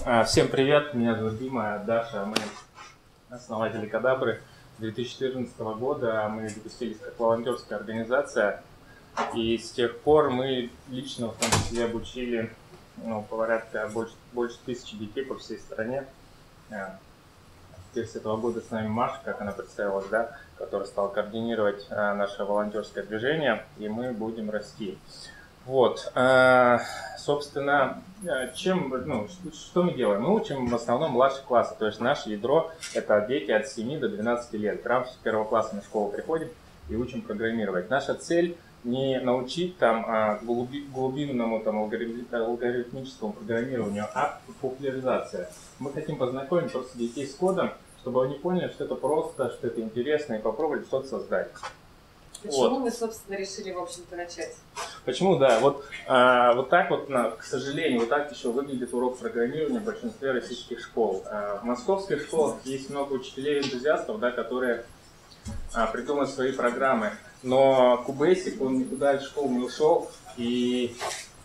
Всем привет, меня зовут Дима, Даша, мы основатели Кадабры. С 2014 года мы запустились как волонтерская организация, и с тех пор мы лично в том числе обучили порядка больше 1000 детей по всей стране. Теперь с этого года с нами Маша, как она представилась, да, которая стала координировать наше волонтерское движение, и мы будем расти. Вот, собственно, что мы делаем? Мы учим в основном младшие классы, то есть наше ядро – это дети от 7 до 12 лет. Прямо с первого класса мы в школу приходим и учим программировать. Наша цель не научить глубинному алгоритмическому программированию, а популяризация. Мы хотим познакомить просто детей с кодом, чтобы они поняли, что это просто, что это интересно, и попробовали что-то создать. Почему мы, собственно, решили, в общем-то, начать? Почему, да. Вот так вот, к сожалению, вот так еще выглядит урок программирования в большинстве российских школ. В московских школах есть много учителей-энтузиастов, да, которые придумывают свои программы. Но QBasic, он никуда из школ не ушел, и...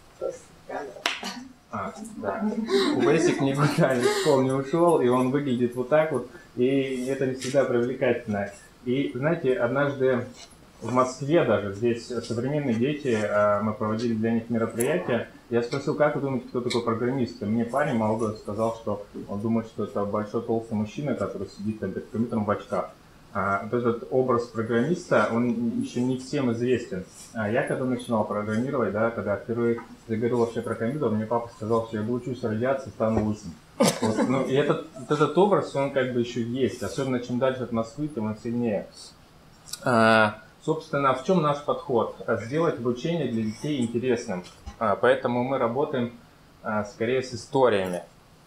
QBasic никуда из школ не ушел, и он выглядит вот так вот, и это не всегда привлекательно. И, знаете, однажды в Москве даже, здесь современные дети, мы проводили для них мероприятие. Я спросил, как вы думаете, кто такой программист? И мне парень молодой сказал, что он думает, что это большой толстый мужчина, который сидит перед компьютером в очках. Вот этот образ программиста, он еще не всем известен. Я когда начинал программировать, да, когда впервые заговорил вообще про компьютер, мне папа сказал, что я доучусь радиации, стану лысым. Вот, и этот образ, он как бы еще есть. Особенно чем дальше от Москвы, тем он сильнее. Собственно, в чем наш подход? Сделать обучение для детей интересным. Поэтому мы работаем скорее с историями.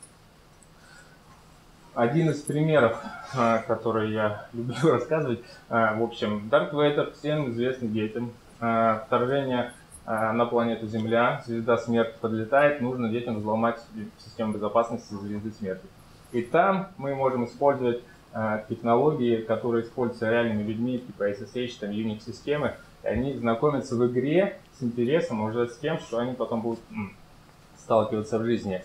Один из примеров, который я люблю рассказывать, в общем, Дарт Вейдер всем известный детям. Вторжение на планету Земля, звезда смерти подлетает, нужно детям взломать систему безопасности звезды смерти. И там мы можем использовать технологии, которые используются реальными людьми, типа SSH, там, Unix-системы, и они знакомятся в игре с интересом уже с тем, что они потом будут сталкиваться в жизни.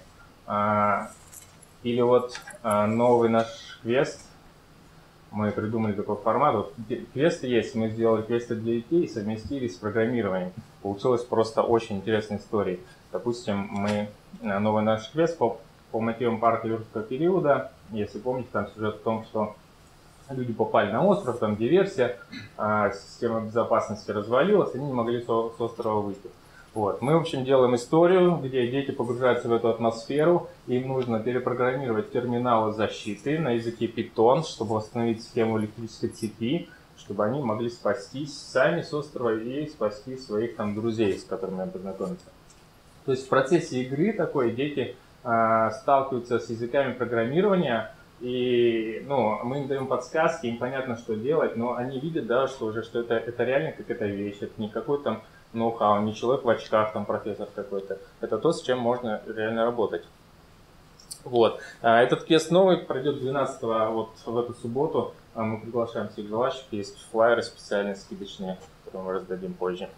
Или вот новый наш квест, мы придумали такой формат, вот квесты есть, мы сделали квесты для детей и совместили с программированием. Получилась просто очень интересная история. Допустим, новый наш квест по мотивам парка юрского периода, если помните, там сюжет в том, что люди попали на остров, там диверсия, система безопасности развалилась, они не могли с острова выйти. Вот. Мы, в общем, делаем историю, где дети погружаются в эту атмосферу, им нужно перепрограммировать терминалы защиты на языке Python, чтобы восстановить схему электрической цепи, чтобы они могли спастись сами с острова и спасти своих там друзей, с которыми они познакомятся. То есть в процессе игры такой дети сталкиваются с языками программирования, и мы им даем подсказки, им понятно, что делать, но они видят, да, что это реально какая-то вещь, это не какой-то там ноу-хау, не человек в очках, там профессор какой-то. Это то, с чем можно реально работать. Вот. Этот квест новый пройдет 12-го, вот в эту субботу. Мы приглашаем всех желающих, есть флайеры специальные, скидочные, которые мы раздадим позже.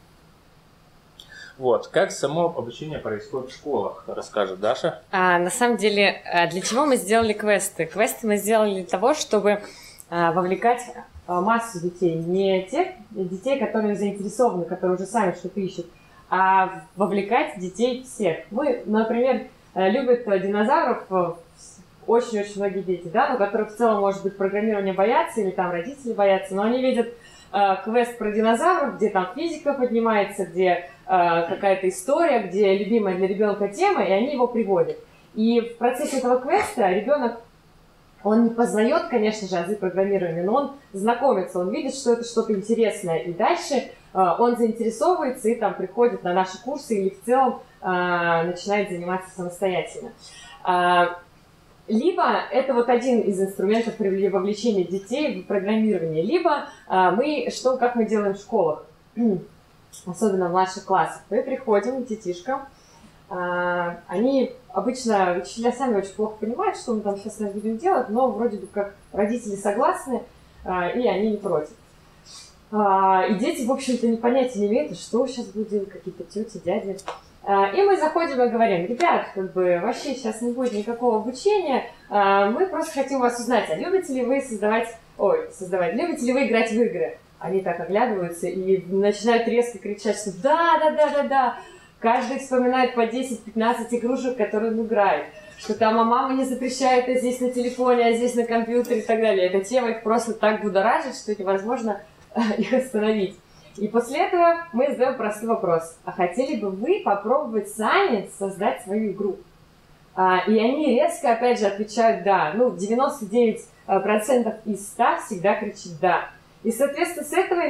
Вот. Как само обучение происходит в школах, расскажет Даша. На самом деле, для чего мы сделали квесты? Квесты мы сделали для того, чтобы вовлекать массу детей. Не тех детей, которые заинтересованы, которые уже сами что-то ищут, а вовлекать детей всех. Мы, например, любят динозавров очень-очень многие дети, да, но которые в целом, может быть, программирование боятся или там родители боятся, но они видят квест про динозавров, где там физика поднимается, где какая-то история, где любимая для ребенка тема, и они его приводят. И в процессе этого квеста ребенок, он не познает, конечно же, азы программирования, но он знакомится, он видит, что это что-то интересное, и дальше он заинтересовывается и там приходит на наши курсы или в целом начинает заниматься самостоятельно. Либо это вот один из инструментов при вовлечении детей в программирование, либо как мы делаем в школах, особенно в младших классах. Мы приходим к детишкам, они обычно, учителя сами очень плохо понимают, что мы там сейчас будем делать, но вроде бы как родители согласны, и они не против. И дети, в общем-то, понятия не имеют, что сейчас будем, какие-то тети, дяди. И мы заходим и говорим: ребят, как бы вообще сейчас не будет никакого обучения, мы просто хотим вас узнать, а любите ли вы любите ли вы играть в игры? Они так оглядываются и начинают резко кричать, что да. Каждый вспоминает по 10-15 игрушек, которые он играет. Что там, а мама не запрещает, а здесь на телефоне, а здесь на компьютере и так далее. Эта тема их просто так будоражит, что невозможно их остановить. И после этого мы задаем простой вопрос. А хотели бы вы попробовать сами создать свою игру? И они резко, опять же, отвечают «да». 99% из 100 всегда кричит «да». И, соответственно, с этого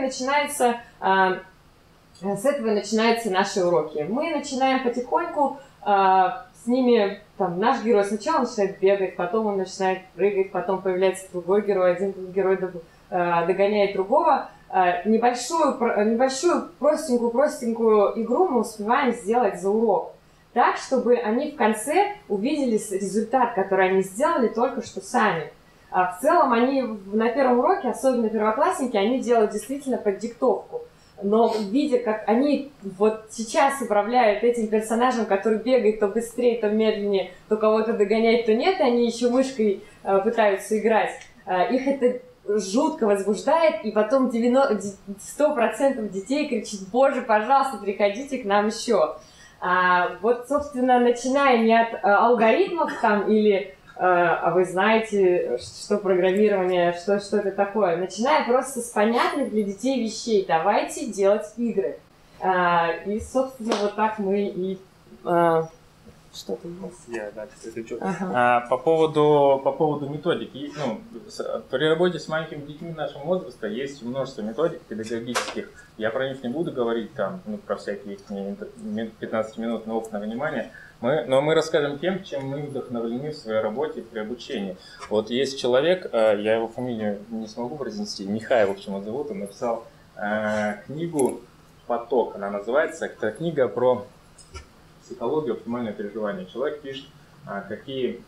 начинаются наши уроки. Мы начинаем потихоньку с ними, наш герой сначала начинает бегать, потом он начинает прыгать, потом появляется другой герой, один герой догоняет другого. Небольшую простенькую игру мы успеваем сделать за урок. Так, чтобы они в конце увидели результат, который они сделали только что сами. В целом они на первом уроке, особенно первоклассники, они делают действительно под диктовку. Но видя, как они вот сейчас управляют этим персонажем, который бегает то быстрее, то медленнее, то кого-то догоняет, то нет, и они еще мышкой пытаются играть, их это жутко возбуждает, и потом 100% детей кричит: «Боже, пожалуйста, приходите к нам еще». Вот, собственно, начиная не от алгоритмов или а вы знаете, что программирование, что это такое. Начиная просто с понятных для детей вещей. Давайте делать игры. И, собственно, вот так мы и... Что-то есть. Ага. По поводу методики. При работе с маленькими детьми нашего возраста есть множество методик педагогических. Я про них не буду говорить, про всякие 15 минут на опытное внимание. Но мы расскажем тем, чем мы вдохновлены в своей работе при обучении. Вот есть человек, я его фамилию не смогу произнести, Михай, в общем, его зовут, он написал книгу «Поток», она называется. Это книга про психологию оптимального переживания. Человек пишет, какие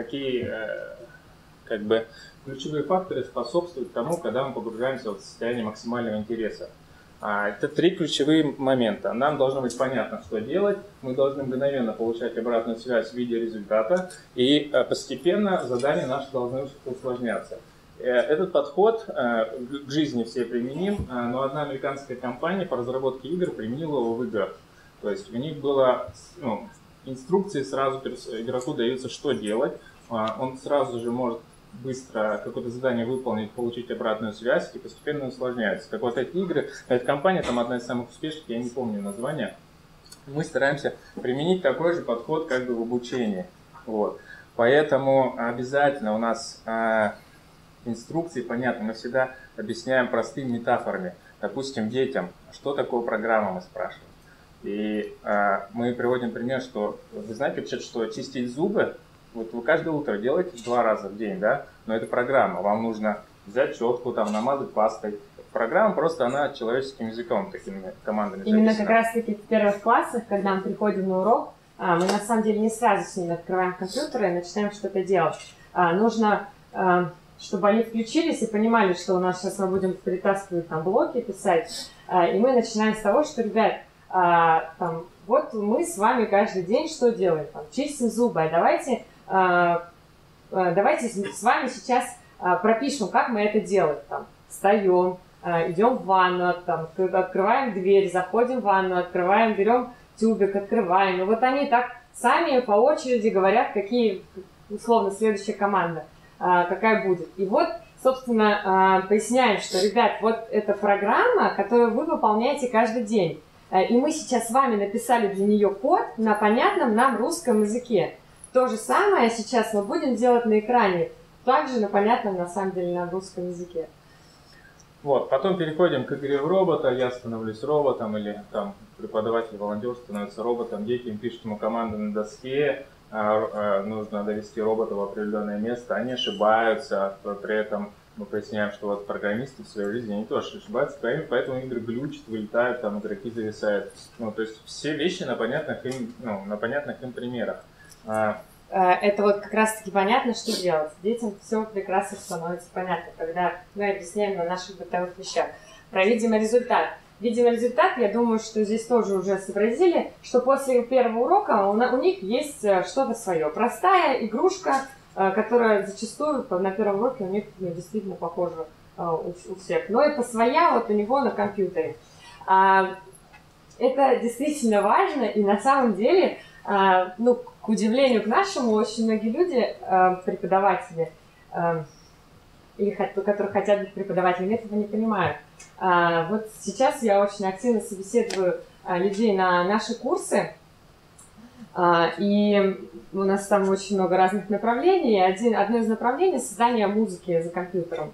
ключевые факторы способствуют тому, когда мы погружаемся в состояние максимального интереса. Это 3 ключевые момента. Нам должно быть понятно, что делать, мы должны мгновенно получать обратную связь в виде результата, и постепенно задания наши должны усложняться. Этот подход к жизни все применим, но одна американская компания по разработке игр применила его в играх. То есть у них было инструкции, сразу игроку даются, что делать, он сразу же может быстро какое-то задание выполнить, получить обратную связь, и постепенно усложняется. Так вот, эти игры, эта компания, одна из самых успешных, я не помню название, мы стараемся применить такой же подход как бы в обучении. Вот. Поэтому обязательно у нас инструкции понятны, мы всегда объясняем простыми метафорами. Допустим, детям, что такое программа, мы спрашиваем. И мы приводим пример, что вы знаете вообще, что чистить зубы, вот вы каждое утро делаете 2 раза в день, да? Но это программа, вам нужно взять щетку, намазать пастой. Программа просто, она человеческим языком, такими командами Именно записана. как раз таки в первых классах, когда мы приходим на урок, мы на самом деле не сразу с ними открываем компьютеры и начинаем что-то делать. Нужно, чтобы они включились и понимали, что у нас сейчас мы будем перетаскивать блоки, писать. И мы начинаем с того, что, ребят, вот мы с вами каждый день что делаем? Чистим зубы. Давайте с вами сейчас пропишем, как мы это делаем. Встаем, идем в ванну, открываем дверь, заходим в ванну, открываем, берем тюбик, открываем. И вот они так сами по очереди говорят, какие, условно, следующая команда, какая будет. И вот, собственно, поясняем, что, ребят, вот это программа, которую вы выполняете каждый день. И мы сейчас с вами написали для нее код на понятном нам русском языке. То же самое сейчас мы будем делать на экране, также на понятном, на самом деле, на русском языке. Вот, потом переходим к игре в робота, я становлюсь роботом, или преподаватель, волонтер становится роботом, дети им пишут ему команды на доске, нужно довести робота в определенное место, они ошибаются, при этом мы поясняем, что вот программисты в своей жизни, они тоже ошибаются, поэтому игры глючат, вылетают, игроки зависают. То есть все вещи на понятных им примерах. Это вот как раз-таки понятно, что делать. Детям все прекрасно становится понятно, когда мы объясняем на наших бытовых вещах. Про видимый результат. видим результат, я думаю, что здесь тоже уже сообразили, что после первого урока у них есть что-то свое. Простая игрушка, которая зачастую на первом уроке у них действительно похожа у всех. Но это своя вот у него на компьютере. Это действительно важно, и на самом деле, ну, к удивлению к нашему, очень многие люди, преподаватели, или которые хотят быть преподавателями, этого не понимают. Вот сейчас я очень активно собеседую людей на наши курсы, и у нас там очень много разных направлений. Одно из направлений — создание музыки за компьютером.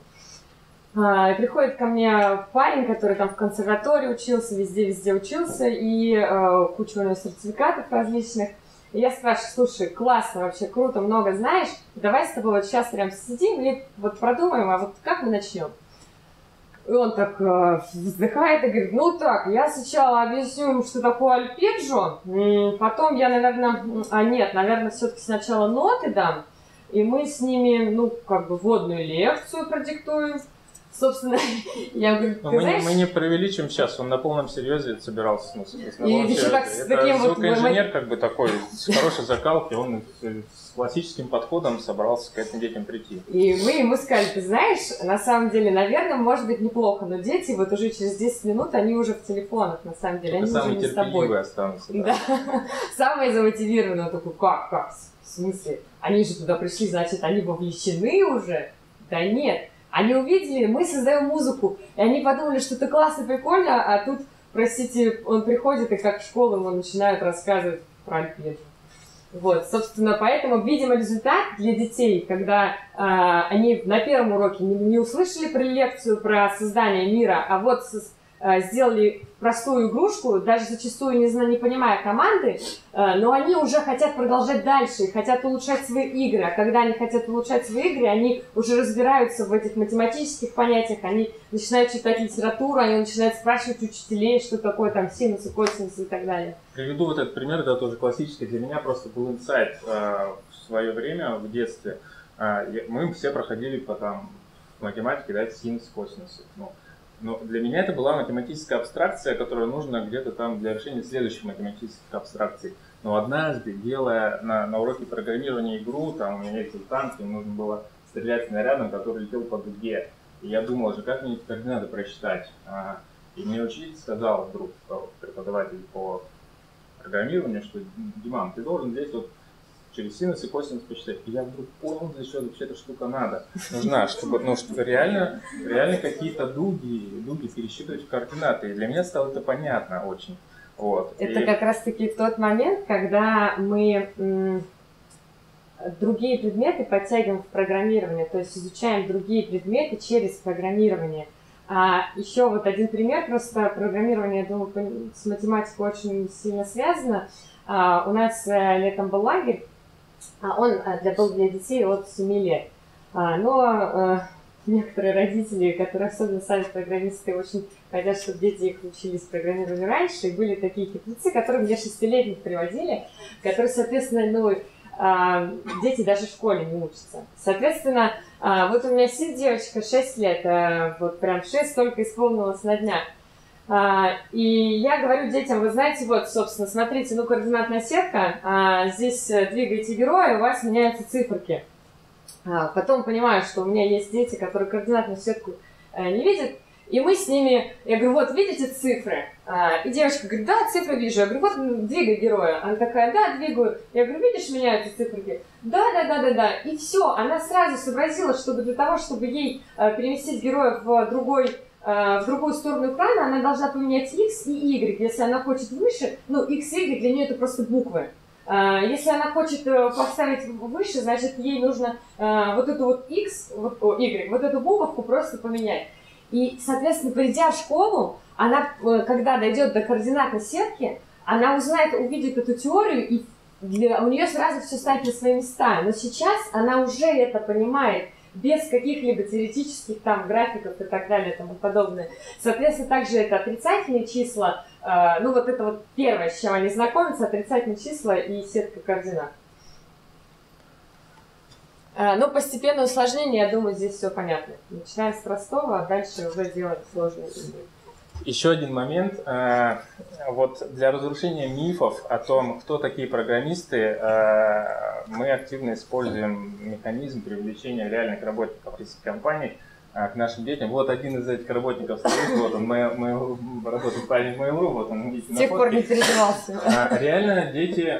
Приходит ко мне парень, который там в консерватории учился, везде учился, и куча у него сертификатов различных. И я спрашиваю: слушай, классно, вообще круто, много знаешь, давай с тобой вот сейчас прям сидим и вот продумаем, а вот как мы начнем? И он так вздыхает и говорит: ну так, я сначала объясню им, что такое альпеджио, потом я, наверное, наверное, все-таки сначала ноты дам, и мы с ними, ну, как бы вводную лекцию продиктуем. Собственно, я говорю, ты знаешь... Мы не преувеличим сейчас, он на полном серьезе собирался. И еще так с таким вот... Звукоинженер как бы такой, с хорошей закалкой, он с классическим подходом собрался к этим детям прийти. И мы ему сказали: ты знаешь, на самом деле, наверное, может быть неплохо, но дети вот уже через 10 минут, они уже в телефонах, на самом деле, они уже не с тобой. Самые терпеливые останутся. Да. Самые замотивированные, такой: как? В смысле? Они же туда пришли, значит, они вовлечены уже? Да нет. Они увидели, мы создаем музыку, и они подумали, что это классно, прикольно, а тут, простите, он приходит, и как в школу ему начинают рассказывать про альпеджио. Вот, собственно, поэтому видим результат для детей, когда они на первом уроке не услышали про лекцию про создание мира, а вот сделали простую игрушку, даже зачастую не понимая команды, но они уже хотят продолжать дальше и хотят улучшать свои игры. А когда они хотят улучшать свои игры, они уже разбираются в этих математических понятиях, они начинают читать литературу, они начинают спрашивать учителей, что такое там синусы, косинусы и так далее. Приведу вот этот пример, это тоже классический для меня, просто был инсайт в свое время, в детстве. Мы все проходили по математике, да, синусы, косинусы. Но для меня это была математическая абстракция, которая нужна где-то там для решения следующих математических абстракций. Но однажды, делая на уроке программирования игру, там у меня ездил танк, мне нужно было стрелять снарядом, который летел по дуге. И я думал же, как мне эти координаты просчитать. И мне учитель сказал вдруг, преподаватель по программированию, что: Диман, ты должен здесь вот через синус и косинус посчитать. И я вдруг понял, для чего вообще эта штука нужна, чтобы реально какие-то дуги пересчитывать в координаты. И для меня стало это понятно очень. Вот. Это как раз-таки тот момент, когда мы другие предметы подтягиваем в программирование, то есть изучаем другие предметы через программирование. Еще вот один пример, просто программирование, я думаю, с математикой очень сильно связано. У нас летом был лагерь, он был для детей от 7 лет. Но некоторые родители, которые особенно сами программисты, очень хотят, чтобы дети их учились программированию раньше. И были такие хитрецы, которые мне 6-летних приводили, которые, соответственно, дети даже в школе не учатся. Соответственно, вот у меня сидит девочка 6 лет, вот прям 6 только исполнилось на днях. И я говорю детям: вы знаете, вот, собственно, смотрите, координатная сетка, здесь двигаете героя, у вас меняются циферки. Потом понимаю, что у меня есть дети, которые координатную сетку не видят, и мы с ними, я говорю: вот, видите цифры? И девочка говорит: да, цифры вижу. Я говорю: вот, двигай героя. Она такая: да, двигаю. Я говорю: видишь, меняются циферки? Да. И все, она сразу сообразила, чтобы для того, чтобы ей переместить героя в другую сторону экрана, она должна поменять X и Y. Если она хочет выше, X и Y для нее это просто буквы. Если она хочет поставить выше, значит, ей нужно вот эту вот X, Y, вот эту буковку просто поменять. И, соответственно, придя в школу, она, когда дойдет до координатной сетки, она увидит эту теорию, и у нее сразу все станет на свои места. Но сейчас она уже это понимает, без каких-либо теоретических графиков и так далее и тому подобное. Соответственно, также это отрицательные числа, вот это вот первое, с чем они знакомятся, отрицательные числа и сетка координат. Но постепенное усложнение, я думаю, здесь все понятно. Начинаем с простого, а дальше уже делать сложные игры. Еще один момент. Вот для разрушения мифов о том, кто такие программисты, мы активно используем механизм привлечения реальных работников из компаний к нашим детям. Вот один из этих работников стоит, вот он, мы работает парень в Mail.ru, вот он, видите, с тех пор не передавался. Реально дети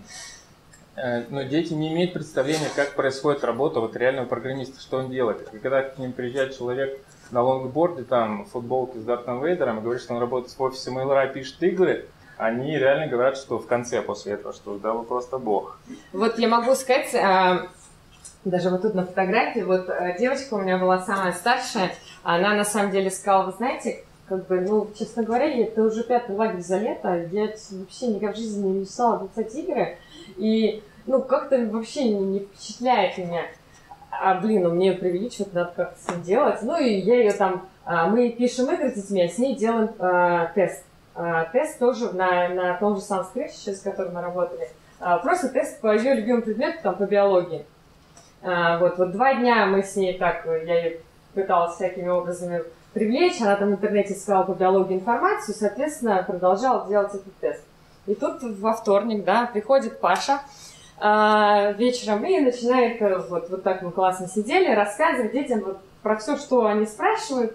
не имеют представления, как происходит работа вот реального программиста, что он делает. И когда к ним приезжает человек на лонгборде, там, в футболке с Дартом Вейдером, и говорит, что он работает в офисе Mail.ru, пишет игры, они реально говорят, что в конце после этого, что да, вы просто бог. Вот я могу сказать, даже вот тут на фотографии, вот девочка у меня была самая старшая, она на самом деле сказала, вы знаете, как бы, ну, честно говоря, это уже 5-й лагерь за лето, я вообще никак в жизни не мечтала писать игры, и, ну, как-то вообще не впечатляет меня. Ну, мне ее привели, что-то надо как-то с ним делать. Ну, и я ее там, мы пишем игры с детьми, а с ней делаем тест. Тест тоже на том же самом скрипте, с которым мы работали. Просто тест по ее любимому предмету, там, по биологии. Вот 2 дня мы с ней так, я ее пыталась всякими образами привлечь, она там в интернете искала по биологии информацию, соответственно, продолжала делать этот тест. И тут во вторник, да, приходит Паша вечером и начинает, вот так мы классно сидели, рассказывать детям вот про все, что они спрашивают.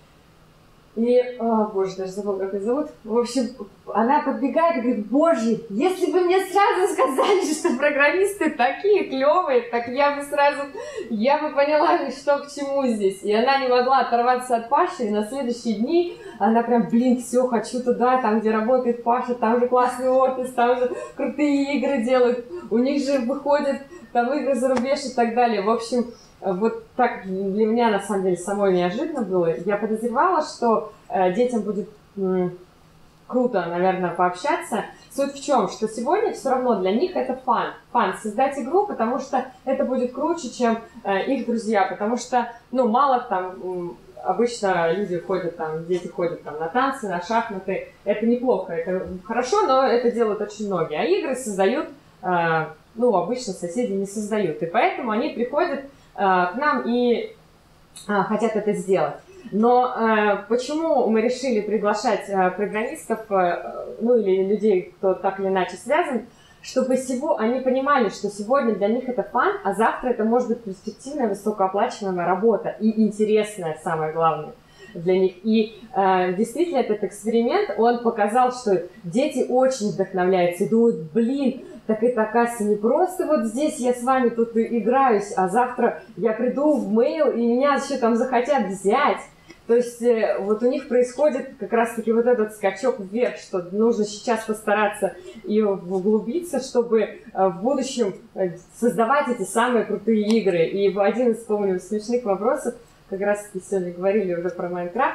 И, боже, даже забыла, как ее зовут. В общем, она подбегает и говорит, боже, если бы мне сразу сказали, что программисты такие клевые, так я бы поняла, что к чему здесь. И она не могла оторваться от Паши, и на следующие дни она прям, все, хочу туда, там, где работает Паша, там же классный офис, там же крутые игры делают, у них же выходят там игры за рубеж и так далее. В общем, вот так для меня, на самом деле, самой неожиданно было. Я подозревала, что детям будет круто, наверное, пообщаться. Суть в чем? Что сегодня все равно для них это фан. Создать игру, потому что это будет круче, чем их друзья. Потому что, ну, мало там, обычно люди ходят там, дети ходят там на танцы, на шахматы. Это неплохо, это хорошо, но это делают очень многие. А игры создают, обычно соседи не создают. И поэтому они приходят к нам и хотят это сделать. Но почему мы решили приглашать программистов, или людей, кто так или иначе связан, чтобы они понимали, что сегодня для них это фан, а завтра это может быть перспективная, высокооплачиваемая работа и интересная, самое главное, для них. И действительно этот эксперимент, он показал, что дети очень вдохновляются и думают, так это, оказывается, не просто вот здесь я с вами тут играюсь, а завтра я приду в Mail, и меня еще там захотят взять. То есть вот у них происходит как раз-таки вот этот скачок вверх, что нужно сейчас постараться и углубиться, чтобы в будущем создавать эти самые крутые игры. И один из, помню, смешных вопросов, как раз-таки сегодня говорили уже про Майнкрафт,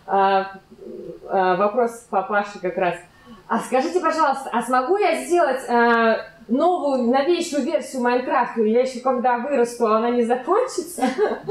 вопрос по Паше как раз. А скажите, пожалуйста, а смогу я сделать новую, новейшую версию Майнкрафта? Я еще когда вырасту, она не закончится?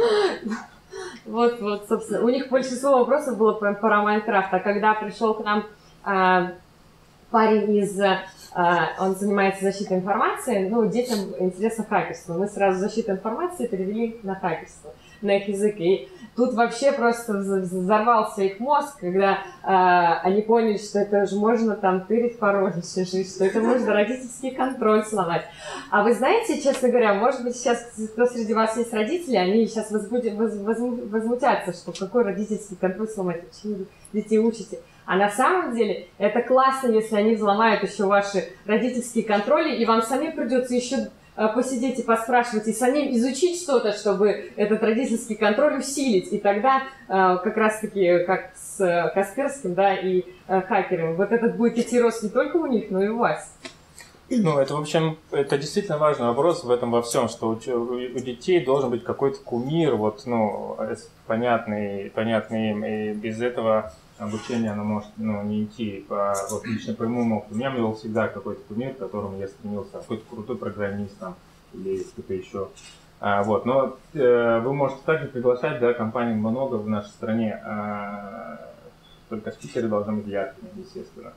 Вот, собственно, у них большинство вопросов было про Майнкрафт. А когда пришел к нам парень он занимается защитой информации, детям интересно хакерство. Мы сразу защиту информации перевели на хакерство, на их язык. И тут вообще просто взорвался их мозг, когда они поняли, что это же можно там тырить пароли, что это можно родительский контроль сломать. А вы знаете, честно говоря, может быть, сейчас, кто среди вас есть родители, они сейчас возмутятся, что какой родительский контроль сломать, почему детей учите. А на самом деле это классно, если они взломают еще ваши родительские контроли, и вам самим придется еще посидеть и поспрашивать, и самим изучить что-то, чтобы этот родительский контроль усилить. И тогда как раз-таки, как с Касперским, да, и хакером, вот этот будет идти рост не только у них, но и у вас. Это, в общем, это действительно важный вопрос в этом во всем, что у детей должен быть какой-то кумир, понятный им, и без этого обучение, оно может не идти. Лично по моему опыту. У меня был всегда какой-то кумир, к которому я стремился, какой-то крутой программист или кто-то еще. Но вы можете также приглашать, да, компаний много в нашей стране, только спикеры должны быть яркими, естественно.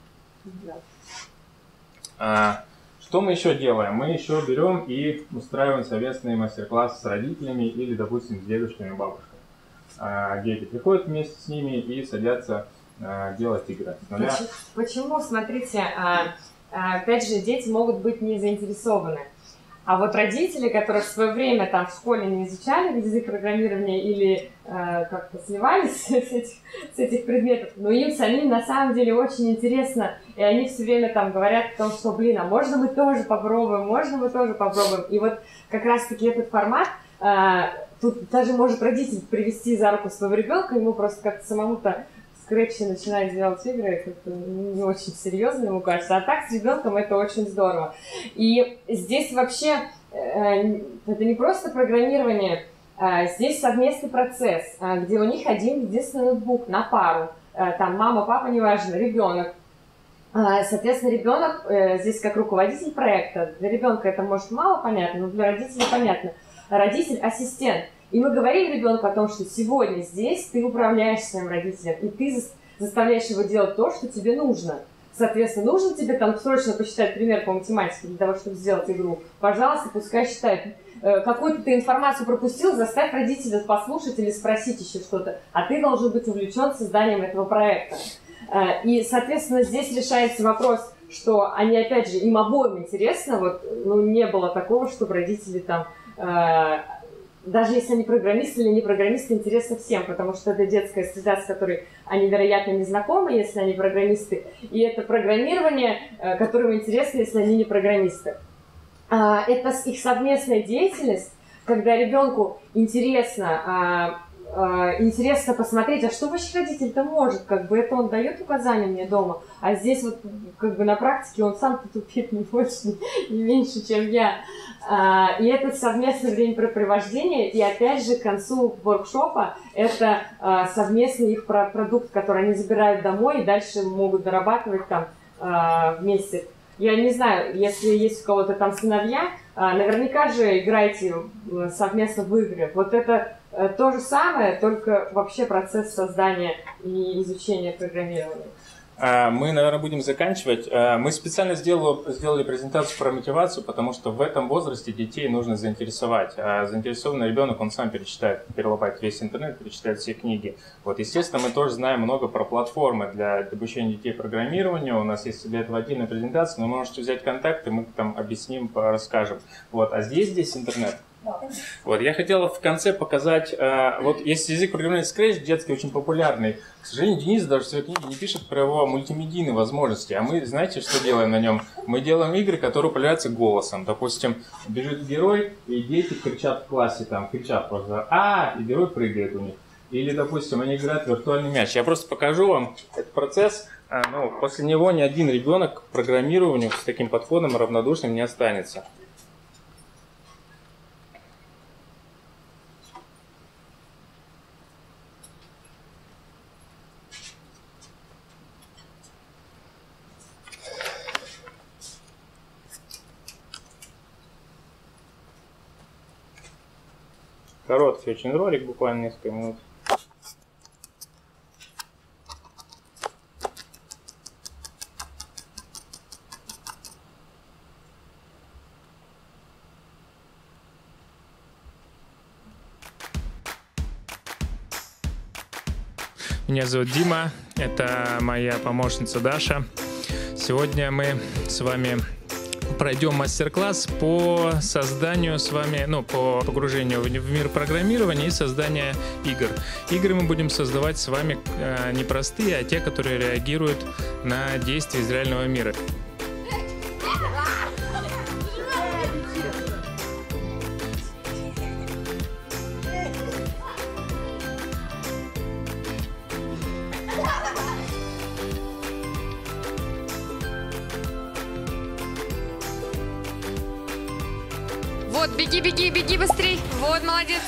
Да. Что мы еще делаем? Мы еще берем и устраиваем совместные мастер-классы с родителями или, допустим, с дедушками, бабушками. Дети приходят вместе с ними и садятся делать игры с нуля. Почему? Смотрите, опять же, дети могут быть не заинтересованы. А вот родители, которые в свое время там в школе не изучали язык программирования или как-то сливались с этих предметов, но им самим на самом деле очень интересно, и они все время там говорят о том, что, блин, а можно мы тоже попробуем, можно мы тоже попробуем. И вот как раз-таки этот формат, тут даже может родитель привести за руку своего ребенка, ему просто как-то самому-то Scratch начинает делать игры, как-то не очень серьезно, ему кажется. А так с ребенком это очень здорово. И здесь вообще это не просто программирование, здесь совместный процесс, где у них один единственный ноутбук на пару. Там мама, папа, неважно, ребенок. Соответственно, ребенок здесь как руководитель проекта. Для ребенка это может мало понятно, но для родителей понятно. Родитель – ассистент. И мы говорим ребенку о том, что сегодня здесь ты управляешь своим родителем, и ты заставляешь его делать то, что тебе нужно. Соответственно, нужно тебе там срочно посчитать пример по математике для того, чтобы сделать игру. Пожалуйста, пускай считает. Какую-то ты информацию пропустил, заставь родителя послушать или спросить еще что-то. А ты должен быть увлечен созданием этого проекта. И, соответственно, здесь решается вопрос, что они, опять же, им обоим интересно. Вот, ну, не было такого, чтобы родители там... Даже если они программисты или не программисты, интересно всем, потому что это детская среда, с которой они, вероятно, не знакомы, если они программисты, и это программирование, которому интересно, если они не программисты. Это их совместная деятельность, когда ребенку интересно посмотреть, а что вообще родитель-то может, как бы это он дает указания мне дома, а здесь вот как бы на практике он сам-то тупит не больше, не меньше, чем я. И это совместное времяпрепровождение, и опять же к концу воркшопа это совместный их продукт, который они забирают домой и дальше могут дорабатывать там вместе. Я не знаю, если есть у кого-то там сыновья, наверняка же играете совместно в игры. Вот это то же самое, только вообще процесс создания и изучения программирования. Мы, наверное, будем заканчивать. Мы специально сделали презентацию про мотивацию, потому что в этом возрасте детей нужно заинтересовать. А заинтересованный ребенок, он сам перелопает весь интернет, перечитает все книги. Вот, естественно, мы тоже знаем много про платформы для обучения детей программированию. У нас есть для этого отдельная презентация, но вы можете взять контакты, мы там объясним, расскажем. Вот, а здесь интернет. Вот, я хотел в конце показать, вот есть язык программирования Scratch, детский, очень популярный. К сожалению, Денис даже в своей книге не пишет про его мультимедийные возможности. А мы, знаете, что делаем на нем? Мы делаем игры, которые управляются голосом. Допустим, бежит герой, и дети кричат в классе, там, кричат просто «А!», и герой прыгает у них. Или, допустим, они играют в виртуальный мяч. Я просто покажу вам этот процесс. Ну, после него ни один ребенок к программированию с таким подходом равнодушным не останется. Короткий очень ролик, буквально несколько минут. Меня зовут Дима, это моя помощница Даша. Сегодня мы с вами пройдем мастер-класс по созданию с вами, по погружению в мир программирования и создания игр. Игры мы будем создавать с вами не простые, а те, которые реагируют на действия из реального мира. Вот, беги, беги, беги быстрей. Вот, молодец.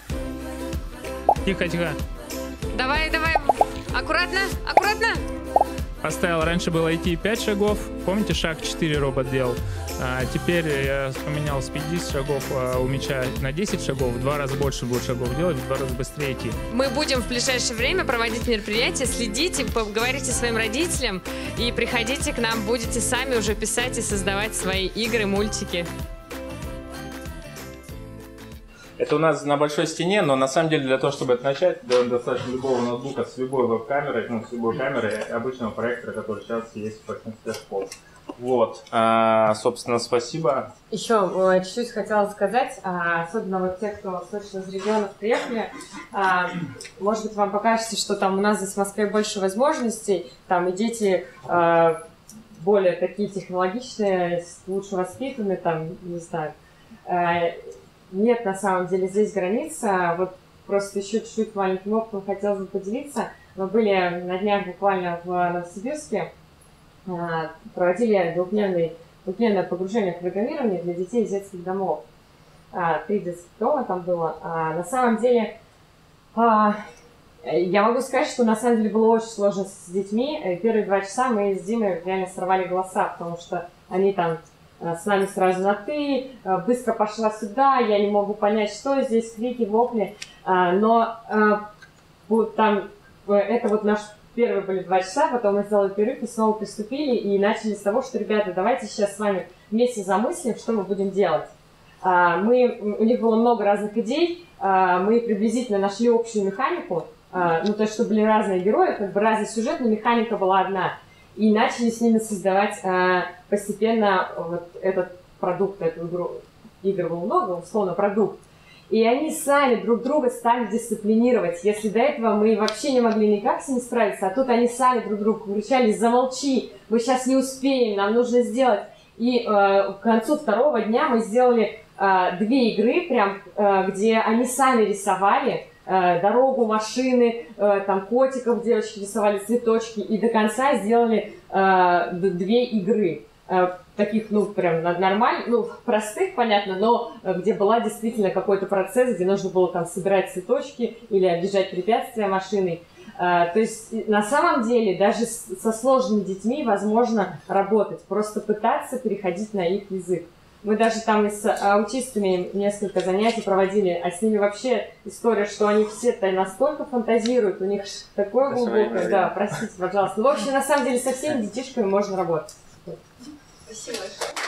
Тихо, тихо. Давай, давай. Аккуратно, аккуратно. Поставил, раньше было идти 5 шагов. Помните, шаг 4 робот делал? А теперь я поменял с 50 шагов у мяча на 10 шагов. В 2 раза больше будет шагов делать, в 2 раза быстрее идти. Мы будем в ближайшее время проводить мероприятия. Следите, поговорите своим родителям и приходите к нам. Будете сами уже писать и создавать свои игры, мультики. Это у нас на большой стене, но на самом деле для того, чтобы это начать, достаточно любого ноутбука с любой веб-камерой, ну, с любой камерой обычного проектора, который сейчас есть в большинстве школ. Вот, собственно, спасибо. Еще чуть-чуть хотела сказать, особенно вот те, кто точно из регионов приехали, может быть, вам покажется, что там у нас здесь в Москве больше возможностей, там и дети более такие технологичные, лучше воспитанные, там, не знаю. Нет, на самом деле, здесь граница. Вот просто еще чуть-чуть маленьким опытом хотелось бы поделиться. Мы были на днях буквально в Новосибирске, проводили двухдневное погружение в программирование для детей из детских домов. 3 детских дома там было. На самом деле, я могу сказать, что на самом деле было очень сложно с детьми. Первые 2 часа мы с Димой реально сорвали голоса, потому что они там с нами сразу на «ты», быстро пошла сюда, я не могу понять, что здесь, крики, вопли. Но там, это вот наш первые были 2 часа, потом мы сделали перерыв и снова приступили и начали с того, что, ребята, давайте сейчас с вами вместе замыслим, что мы будем делать. У них было много разных идей, мы приблизительно нашли общую механику, ну, то есть, что были разные герои, как бы разный сюжет, но механика была одна. И начали с ними создавать постепенно вот этот продукт, эту игру. Игр было много, условно, продукт. И они сами друг друга стали дисциплинировать. Если до этого мы вообще не могли никак с ними справиться, а тут они сами друг другу кричали: замолчи, мы сейчас не успеем, нам нужно сделать. И к концу 2-го дня мы сделали 2 игры, прям, где они сами рисовали дорогу, машины, там котиков девочки рисовали, цветочки, и до конца сделали 2 игры. Таких, ну, прям нормальных, ну, простых, понятно, но где была действительно какой-то процесс, где нужно было там собирать цветочки или объезжать препятствия машиной. То есть, на самом деле, даже со сложными детьми возможно работать, просто пытаться переходить на их язык. Мы даже там с аутистами несколько занятий проводили, а с ними вообще история, что они все-то настолько фантазируют, у них такое глубокое, да, простите, пожалуйста. В общем, на самом деле, со всеми детишками можно работать. Спасибо большое.